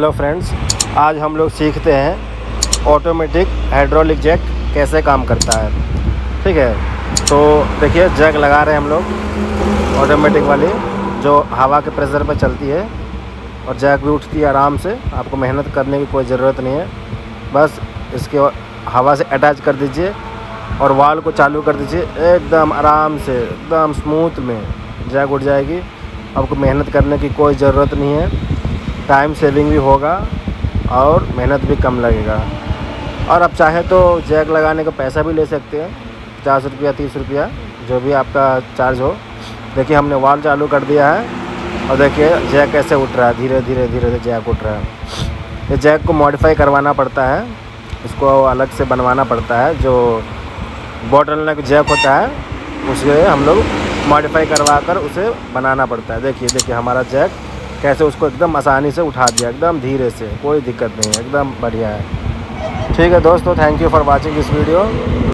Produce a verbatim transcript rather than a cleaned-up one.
Hello friends, आज हम लोग सीखते हैं ऑटोमेटिक हाइड्रोलिक जैक कैसे काम करता है। ठीक है, तो देखिए जैक लगा रहे हैं हम लोग ऑटोमेटिक वाली, जो हवा के प्रेशर पर चलती है और जैक भी उठती है आराम से। आपको मेहनत करने की कोई ज़रूरत नहीं है, बस इसके हवा से अटैच कर दीजिए और वाल्व को चालू कर दीजिए। एकदम आराम से, एकदम स्मूथ में जैक उठ जाएगी। आपको मेहनत करने की कोई ज़रूरत नहीं है, टाइम सेविंग भी होगा और मेहनत भी कम लगेगा। और आप चाहे तो जैक लगाने का पैसा भी ले सकते हैं, पचास रुपया तीस रुपया जो भी आपका चार्ज हो। देखिए हमने वाल्व चालू कर दिया है और देखिए जैक कैसे उठ रहा है, धीरे धीरे धीरे धीरे जैक उठ रहा है। ये जैक को मॉडिफाई करवाना पड़ता है, इसको अलग से बनवाना पड़ता है। जो बॉटल नेक जैक होता है उसे हम लोग मॉडिफाई करवा कर उसे बनाना पड़ता है। देखिए देखिए हमारा जैक कैसे उसको एकदम आसानी से उठा दिया, एकदम धीरे से, कोई दिक्कत नहीं है, एकदम बढ़िया है। ठीक है दोस्तों, thank you for watching this video.